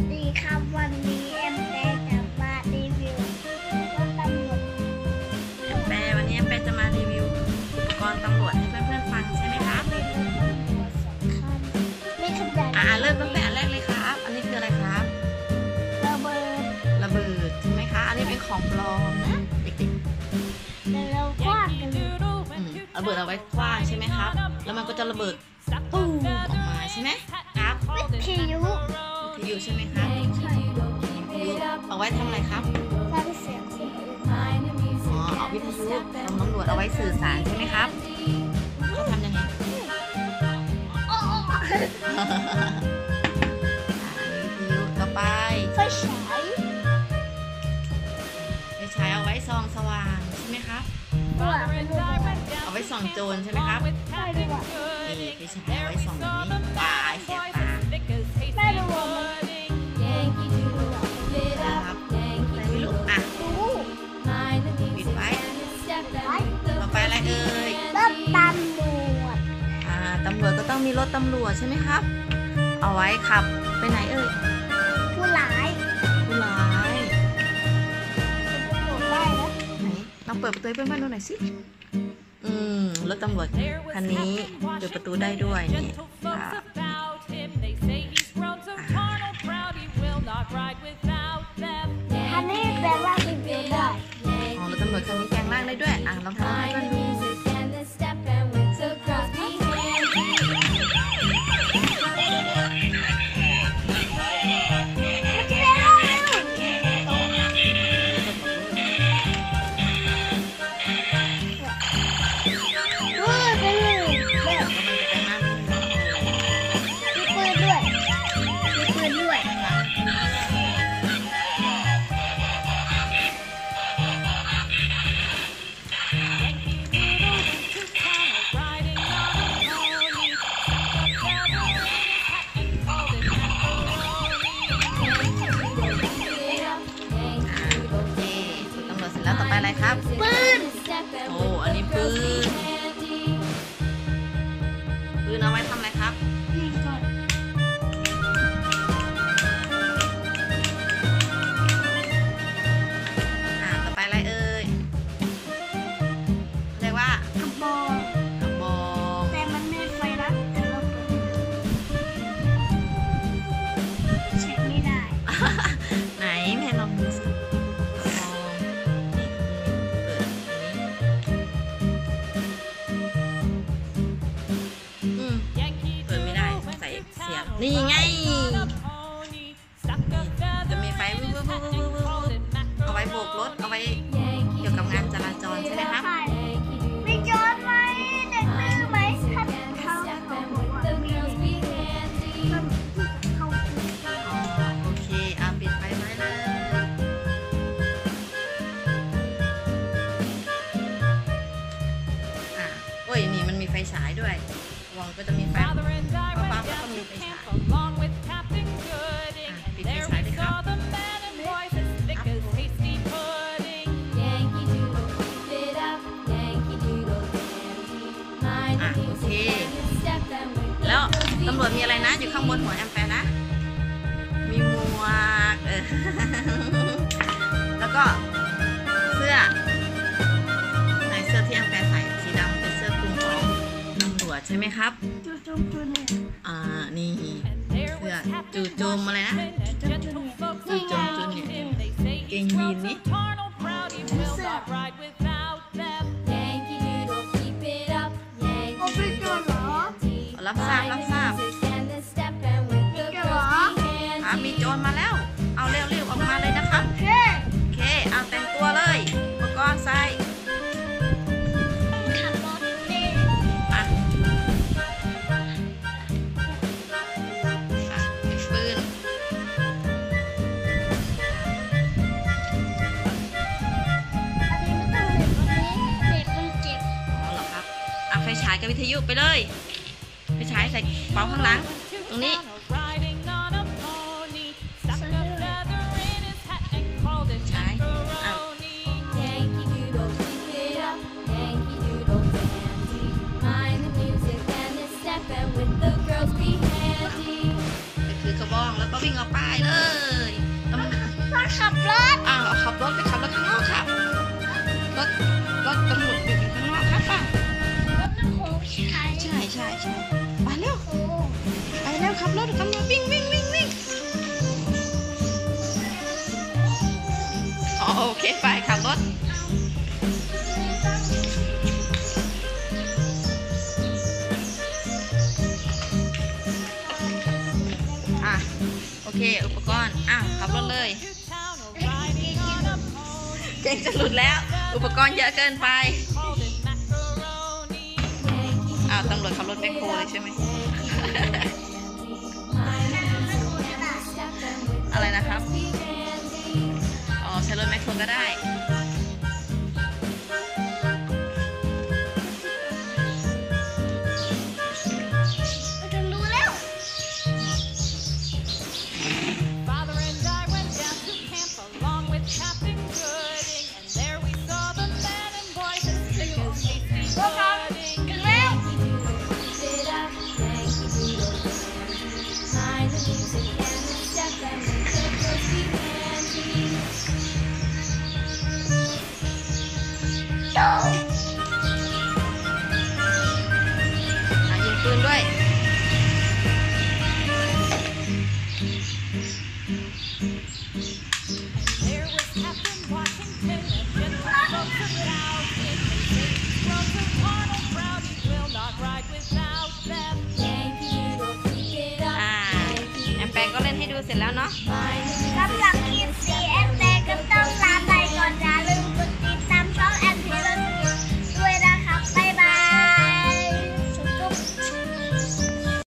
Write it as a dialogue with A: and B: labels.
A: สดีครับวันนี้แอมแปจะมารีวิวรถตำรวจ
B: วันนี้แอมแปจะมารีวิวอุปกรณ์ตำรวจให้เพื่อนๆฟังใช่ไหมครับ
A: ไม่ขนาด
B: เริ่มตั้งแต่อันแรกเลยครับอันนี้คืออะไรครับ
A: ระเบิด
B: ใช่ไหมคะอันนี้เป็นของปลอมนะเด็ก
A: ๆแต่เราคว้างกัน
B: ระเบิดเอาไว้คว้างใช่ไหมครับแล้วมันก็จะระเบิดตู้มออกมาใช่ไหมครับ
A: วิทยุ
B: ใช่ไหมครับเอาไว้ทำอะไรครับ
A: ฟังเสียงคนอื่น
B: เอาวิทยุของตำรวจเอาไว้สื่อสารใช่ไหมครับเขาทำยังไงวิทยุต่อไป
A: ไฟฉาย
B: เอาไว้ส่องสว่างใช่ไหมครับเอาไว้ส่องโจรใช่ไหมครับ
A: ใช่ดีกว่า
B: ไฟฉายเอาไว้ส่องแบบนี้ตาแสบตา
A: ไม่รู้
B: ครับไม่รู้ปิดไว้ต่อไปอะไรเอ่ย
A: รถตำรวจ
B: ตำรวจก็ต้องมีรถตำรวจใช่ไหมครับเอาไว้ขับไปไหนเอ่ย
A: ผู้ร้าย
B: ลองเปิดประตูให้เพื่อนๆดูหน่อยสิรถตำรวจคันนี้เปิดประตูได้ด้วยนี่
A: คันนี้แปลว่ารีวิวได้
B: รถตำรวจคันนี้แปลงร่างได้ด้วยลองทำให้เพื่อนดูแล้วต่อไปอะไรครับ
A: ปืน
B: อันนี้ปืนเอาไว้ทำอะไรครับต่อไปอะไรเอ่ยเรียกว่ากระบอก
A: แต่มันไม่ไฟนะแต่เราเช็คไม่ได้
B: ไหนแม่ลองดูสินี่ไงจะมีไฟเอาไว้โบกรถเอาไว้เกี่ยวกับงานจราจรใช่ไหมครับ
A: มีโจรไหมเด็กดื้อไหมถ้าเขามี
B: โอเคปิดไฟไว้เลยนี่มันมีไฟฉายด้วยวงก็จะมีไฟป้าก็ต้องมีไฟฉายปิดไฟฉายเลยครับโอเคแล้วตำรวจมีอะไรนะอยู่ข้างบนหัวแอมแปนะมีหมวกแล้วก็เสื้อที่แอมแปใส่สีดำเป็นเสื้อคลุมของตำรวจใช่ไหมครับนี่เสื้อจู่โจมอะไรนะจู่โจมจุนเนี่ยเกงยีนนี่รับทราบมีโจรมาแล้วเอาเร็วออกมาเลยนะครับโอเคเอาแต่งตัวเลยอุปกรณ์ใส่ไฟฉายกับวิทยุไปเลยไฟฉายใส่เป๋าข้างหลังตรงนี้ฉายก็คือกระบองแล้วก็วิ่งเอาป้ายเลเลยตำรวจ
A: พ่อขับรถ
B: อ้าวขับรถไปขับรถข้างนอกครับรถตำรวจอยู่ข้างนอกครับป่ะ
A: รถโค้งใช่
B: ใช่ไปเร็วขับรถกำลังวิ่งอ๋อโอเคไปขับรถโอเคอุปกรณ์ขับรถเลยเก่งจะหลุดแล้วอุปกรณ์เยอะเกินไปตำรวจขับรถแบ็คโฮเลยใช่ไหม อะไรนะครับใช้รถแบ็คโฮก็ได้
A: จะรู้แล้ว
B: ยิงปืนด้วยแอมแปงก็เล่นให้ดูเสร็จแล้วเนาะ
A: กำลัง